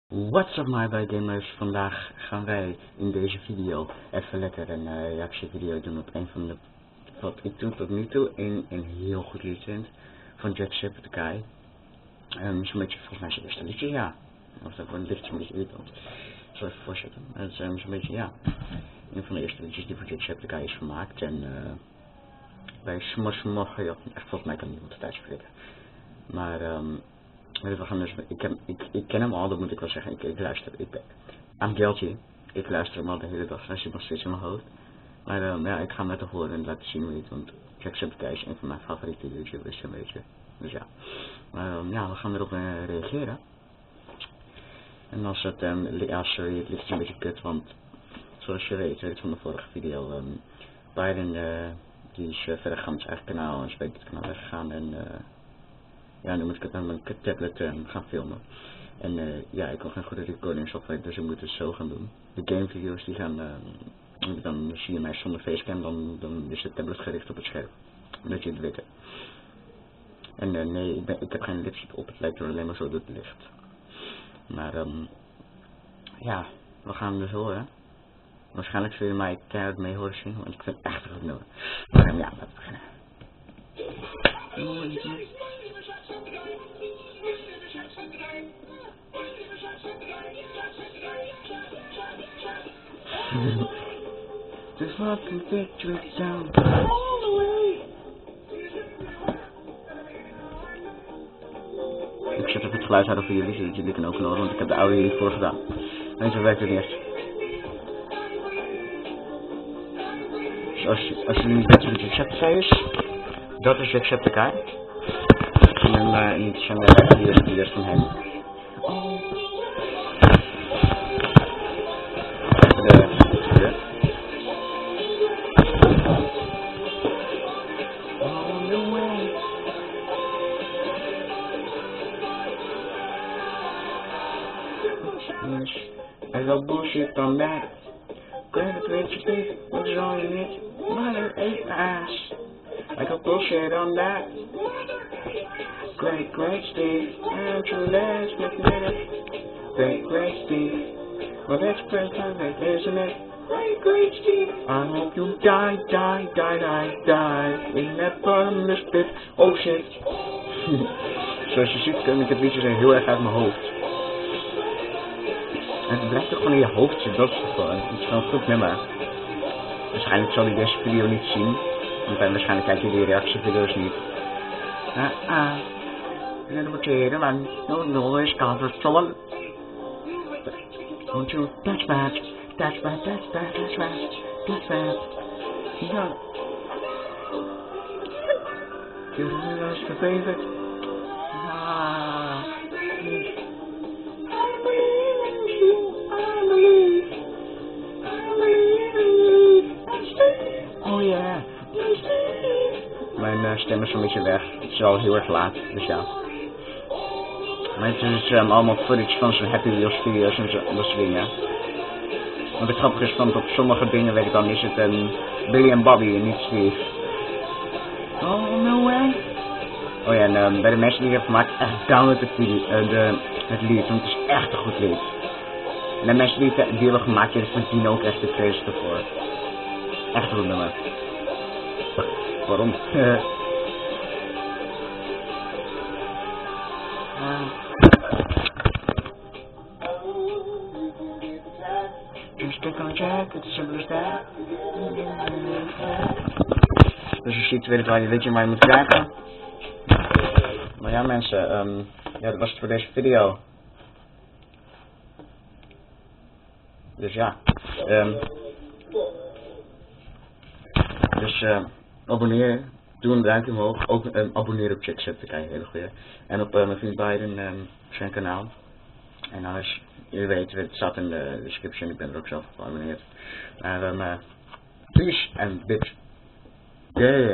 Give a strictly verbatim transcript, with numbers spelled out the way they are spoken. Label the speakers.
Speaker 1: What's up my bij gamers, vandaag gaan wij in deze video even lekker een uh, reactievideo doen op een van de, wat ik doe tot nu toe, in een heel goed lied vind, van Jacksepticeye. Um, zo'n beetje, volgens mij zijn eerste liedje, ja. Of dat wordt licht zo'n beetje irritant. Ik zal even voorzetten. Het is um, zo'n beetje, ja, een van de eerste liedjes die voor Jacksepticeye is gemaakt. En uh, bij Smosh Moch, ja, echt volgens mij kan niemand de tijd vergeten. Maar, um, we gaan dus, ik, ken, ik, ik ken hem al, dat moet ik wel zeggen. Ik, ik luister, ik, I'm guilty. Ik luister hem al de hele dag, hij zit nog steeds in mijn hoofd. Maar um, ja, ik ga hem laten horen en laten zien hoe hij het, want Jacksepticeye is een van mijn favoriete YouTubers, een beetje. Dus ja, maar um, ja, we gaan erop uh, reageren. En als het, um, ja sorry, het ligt een beetje kut, want zoals je weet, weet van de vorige video, um, Biden, uh, die is uh, verder gaan met zijn eigen kanaal en is bij dit kanaal weggegaan en uh, ja, nu moet ik het aan mijn tablet uh, gaan filmen. En uh, ja, ik wil geen goede recording software, dus ik moet het zo gaan doen. De gamevideo's die gaan, uh, dan zie je mij zonder facecam, dan, dan is de tablet gericht op het scherm. Dat je het weet. En uh, nee, ik, ben, ik heb geen lipstick op, het lijkt er alleen maar zo dat het licht. Maar um, ja, we gaan hem dus horen. Waarschijnlijk zul je mij keihard mee horen zien, want ik vind het echt een goed nummer. Maar um, ja, laten we beginnen. Just walk the victory down all the way. Ik zet even het geluid harder voor jullie, zodat jullie kunnen ook horen, want ik heb de audio hiervoor gedaan. En zo werkt het niet echt. Dus als, je, als jullie niet weten wat Jacksepticeye is, dat is Jacksepticeye. En uh, in zijn uh, hier is het video's van hem. Oh. De, de. On the way. I got bullshit on that. Grab it with your teeth, what's all you need? Mother ate ass. I got bullshit on that. Great, great Steve, I'm true last magnetic. Great, great Steve, well that's perfect, isn't it? Great, great Steve, I hope you die, die, die, die, die in that bottomless pit. Oh shit. Zoals je ziet ken ik het liedje zijn heel erg uit mijn hoofd. En het blijft toch gewoon in je hoofd zitten, dat is toch gewoon. Het is gewoon een goed nummer. Waarschijnlijk zal hij deze video niet zien, want waarschijnlijk kijk je die reactievideo's niet. Ah, ah. En dan wordt je man, no, no, is comfortable. Don't you touch that, touch that, touch that, touch that, touch that. Ja. Jullie was vervelend. Ah. Oh yeah. Mijn uh, stem is een beetje weg. Het is al heel erg laat, dus ja. Maar het is um, allemaal footage van zijn Happy Wheels video's en zo, dat soort dingen. Want het grappige is, want op sommige dingen weet ik dan is het um, Billy en Bobby en niet Steve. Oh no way. Oh ja, en um, bij de mensen die ik heb gemaakt, echt download het, video, uh, de, het lied, want het is echt een goed lied. En de mensen die het die hebben gemaakt, die verdienen ook echt de credits ervoor. Echt een goed nummer. Waarom? uh. Just stick on Jack, it's as simple as that. Dus als je ziet, weet ik waar je weet je waar je moet kijken. Maar ja mensen, um, ja dat was het voor deze video. Dus ja, um, dus uh, abonneer, doe een duimpje omhoog, ook um, abonneer op Jacksepticeye, hele goeie. En op uh, mijn vriend Biden, um, zijn kanaal. En alles, je weet, het staat in de description, ik ben er ook zelf op geabonneerd. Maar um, uh, peace and bitch. Yeah.